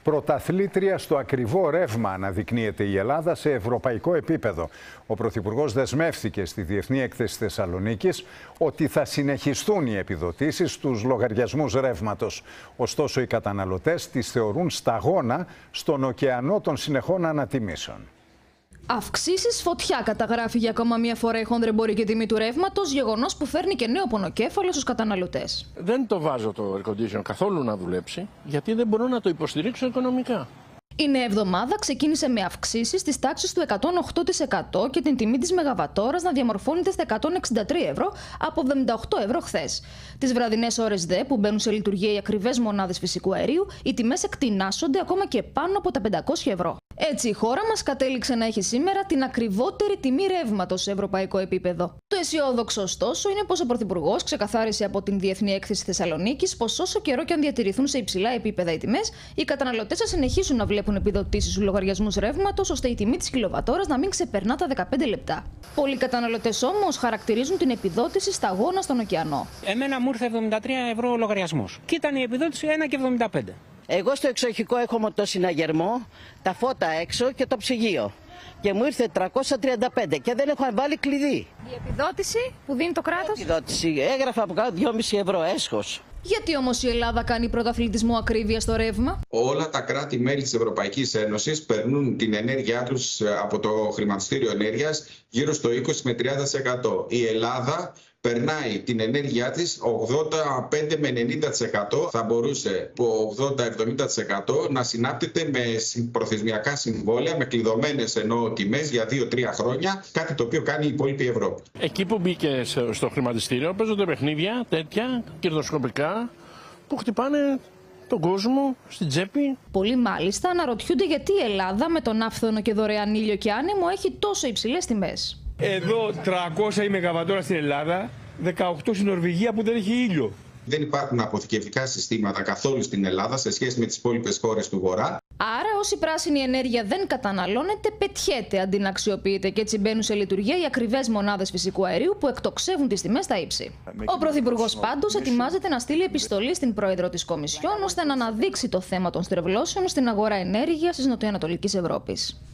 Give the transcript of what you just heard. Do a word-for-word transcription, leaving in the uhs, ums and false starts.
Πρωταθλήτρια στο ακριβό ρεύμα αναδεικνύεται η Ελλάδα σε ευρωπαϊκό επίπεδο. Ο Πρωθυπουργός δεσμεύθηκε στη Διεθνή Έκθεση Θεσσαλονίκης ότι θα συνεχιστούν οι επιδοτήσεις στους λογαριασμούς ρεύματος. Ωστόσο, οι καταναλωτές τις θεωρούν σταγόνα στον ωκεανό των συνεχών ανατιμήσεων. Αυξήσεις φωτιά, καταγράφει για ακόμα μία φορά η χονδρεμπορική τιμή του ρεύματος, γεγονός που φέρνει και νέο πονοκέφαλο στους καταναλωτές. Δεν το βάζω το air condition καθόλου να δουλέψει, γιατί δεν μπορώ να το υποστηρίξω οικονομικά. Η νέα εβδομάδα ξεκίνησε με αυξήσεις της τάξης του εκατόν οκτώ τοις εκατό και την τιμή της μεγαβατόρας να διαμορφώνεται στα εκατόν εξήντα τρία ευρώ από εβδομήντα οκτώ ευρώ χθες. Τις βραδινές ώρες δε που μπαίνουν σε λειτουργία οι ακριβές μονάδες φυσικού αερίου, οι τιμές εκτινάσσονται ακόμα και πάνω από τα πεντακόσια ευρώ. Έτσι, η χώρα μας κατέληξε να έχει σήμερα την ακριβότερη τιμή ρεύματος σε ευρωπαϊκό επίπεδο. Το αισιόδοξο, ωστόσο, είναι πως ο Πρωθυπουργός ξεκαθάρισε από την Διεθνή Έκθεση Θεσσαλονίκης πως όσο καιρό και αν διατηρηθούν σε υψηλά επίπεδα οι τιμές, οι καταναλωτές θα συνεχίσουν να βλέπουν επιδοτήσεις στους λογαριασμούς ρεύματος, ώστε η τιμή της κιλοβατόρας να μην ξεπερνά τα δεκαπέντε λεπτά. Πολλοί καταναλωτές όμως χαρακτηρίζουν την επιδότηση σταγόνα στον ωκεανό. Εμένα μου ήρθε εβδομήντα τρία ευρώ ο λογαριασμός και ήταν η επιδότηση ένα και εβδομήντα πέντε. Εγώ στο εξοχικό έχω το συναγερμό, τα φώτα έξω και το ψυγείο. Και μου ήρθε τριακόσια τριάντα πέντε και δεν έχω βάλει κλειδί. Η επιδότηση που δίνει το κράτος. Η επιδότηση έγραφα από κάτω δυόμισι ευρώ έσχος. Γιατί όμως η Ελλάδα κάνει πρωταθλητισμό ακρίβεια στο ρεύμα? Όλα τα κράτη-μέλη της Ευρωπαϊκής Ένωσης περνούν την ενέργειά τους από το χρηματιστήριο ενέργειας γύρω στο είκοσι με τριάντα τοις εκατό. Η Ελλάδα περνάει την ενέργειά της ογδόντα πέντε με ενενήντα τοις εκατό. Θα μπορούσε από ογδόντα με εβδομήντα τοις εκατό να συνάπτεται με προθεσμιακά συμβόλαια, με κλειδωμένες εννοώ τιμές για δύο τρία χρόνια, κάτι το οποίο κάνει η υπόλοιπη Ευρώπη. Εκεί που μπήκε στο χρηματιστήριο παίζονται παιχνίδια τέτοια κερδοσκοπικά που χτυπάνε τον κόσμο στην τσέπη. Πολλοί μάλιστα αναρωτιούνται γιατί η Ελλάδα με τον άφθονο και δωρεάν ήλιο και άνεμο έχει τόσο υψηλές τιμές. Εδώ τριακόσια η μεγαβατόρα στην Ελλάδα, δεκαοκτώ στην Νορβηγία που δεν έχει ήλιο. Δεν υπάρχουν αποθηκευτικά συστήματα καθόλου στην Ελλάδα σε σχέση με τις υπόλοιπες χώρες του Βορρά. Άρα, όση πράσινη ενέργεια δεν καταναλώνεται, πετιέται αντί να αξιοποιείται και έτσι μπαίνουν σε λειτουργία οι ακριβές μονάδες φυσικού αερίου που εκτοξεύουν τις τιμές στα ύψη. Ο Πρωθυπουργός πάντως ετοιμάζεται να στείλει επιστολή στην Πρόεδρο της Κομισιόν ώστε να αναδείξει το θέμα των στρεβλώσεων στην αγορά ενέργειας της Νοτιοανατολικής Ευρώπης.